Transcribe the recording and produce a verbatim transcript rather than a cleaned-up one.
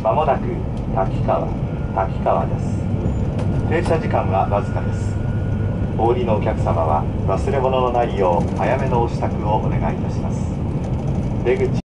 まもなく滝川滝川です。停車時間はわずかです。お降りのお客様は忘れ物のないよう早めのお支度をお願いいたします。出口